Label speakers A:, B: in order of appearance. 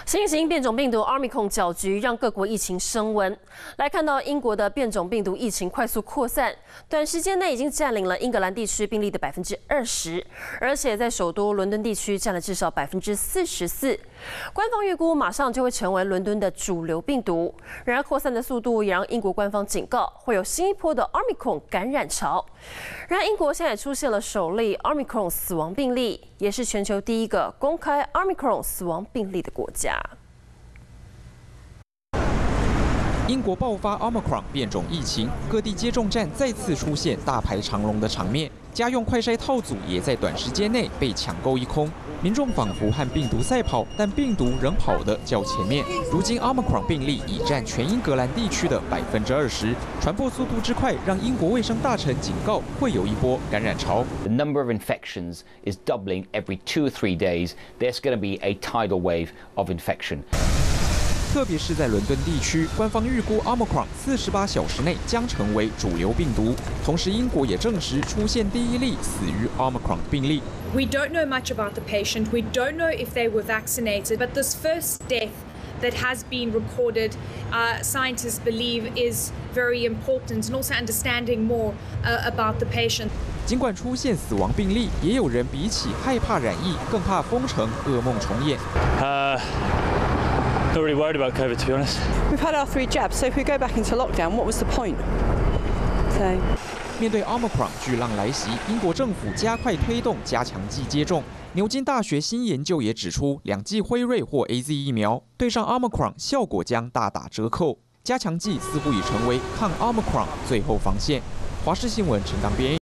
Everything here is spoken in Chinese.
A: 新型变种病毒 Omicron 搅局，让各国疫情升温。来看到英国的变种病毒疫情快速扩散，短时间内已经占领了英格兰地区病例的20%，而且在首都伦敦地区占了至少44%。官方预估马上就会成为伦敦的主流病毒。然而扩散的速度也让英国官方警告，会有新一波的 Omicron 感染潮。然而英国现在也出现了首例 Omicron 死亡病例，也是全球第一个公开 Omicron 死亡病例的国家。
B: 英国爆发 Omicron 变种疫情，各地接种站再次出现大排长龙的场面，家用快筛套组也在短时间内被抢购一空。民众仿佛和病毒赛跑，但病毒仍跑得较前面。如今 Omicron 病例已占全英格兰地区的20%，传播速度之快，让英国卫生大臣警告会有一波感染潮。
C: The number of infections is doubling every 2 or 3 days. There's going to be a tidal wave of infection.
B: 特别是在伦敦地区，官方预估 Omicron 48小时内将成为主流病毒。同时，英国也证实出现第一例死于 Omicron 病例。
D: We don't know much about the patient. We don't know if they were vaccinated. But this first death that has been recorded, scientists believe is very important, and also understanding more about the patient.
B: 尽管出现死亡病例，也有人比起害怕染疫，更怕封城噩梦重演。
E: Not really worried about COVID, to be honest.
F: We've had our 3 jabs, so if we go back into lockdown, what was the point? So.
B: 面对 Omicron 巨浪来袭，英国政府加快推动加强剂接种。牛津大学新研究也指出，2剂辉瑞或 AZ 疫苗对上 Omicron 效果将大打折扣。加强剂似乎已成为抗 Omicron 最后防线。华视新闻陈刚编。